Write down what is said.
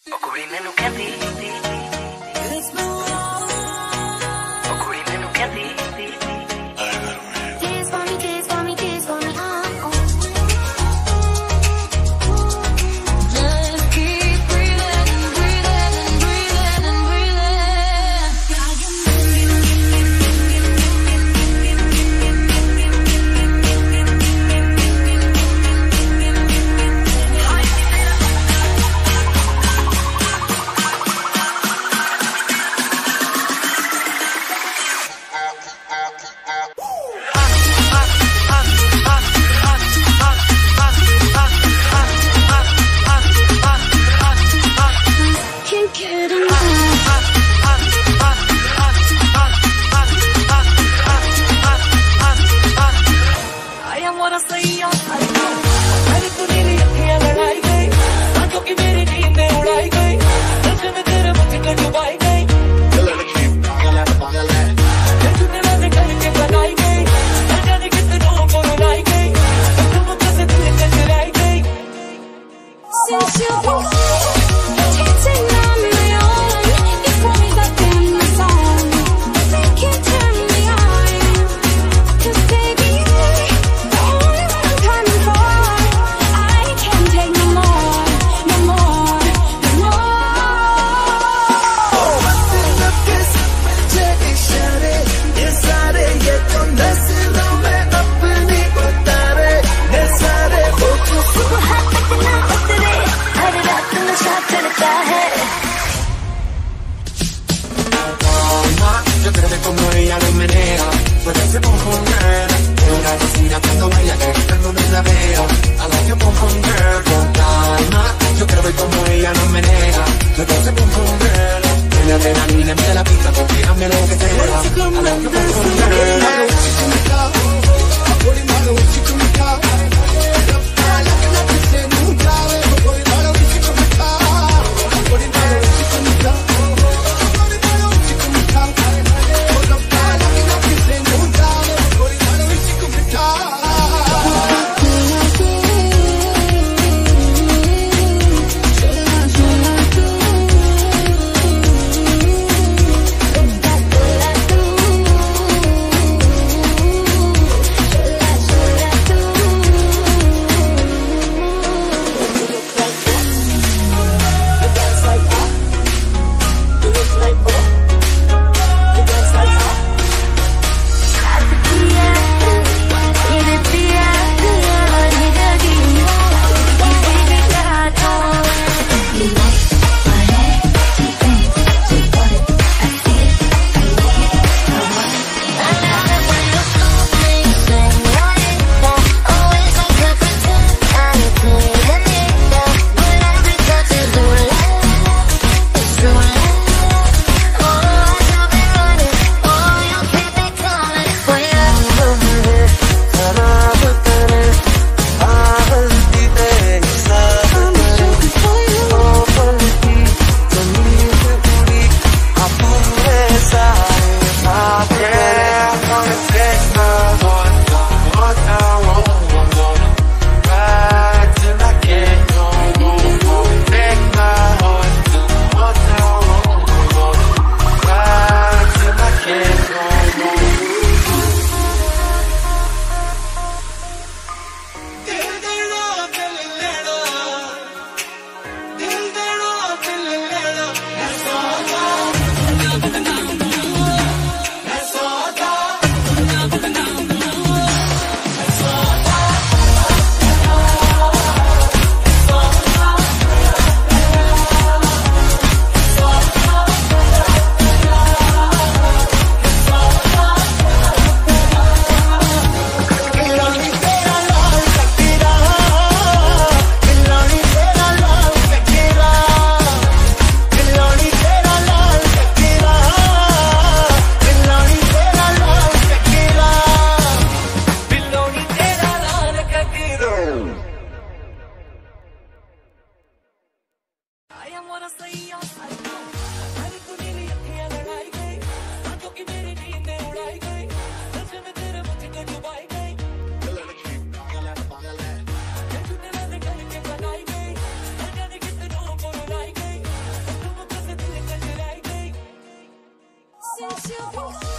ओ कुड़ी मैनू कहती, ओ कुड़ी मैनू कहती Dance for me, dance for me, dance for me, Just keep breathing, breathing, and breathing, and can't get enough. I am what I say, I know. मैंने तूने ली अखियाँ लड़ाई गई, आंखों की मेरी नींद उड़ाई गई, नशे में तेरे मुझे को डुबाई गई। तूने मैंने करके बनाई गई, न जाने कितनों को रुलाई गई, तुम मुझसे दिल से चुराई गई। Since you've been gone, dancing on my own, you told me that I'm the song, they can't turn me on, 'cause baby you're the only one Since you've been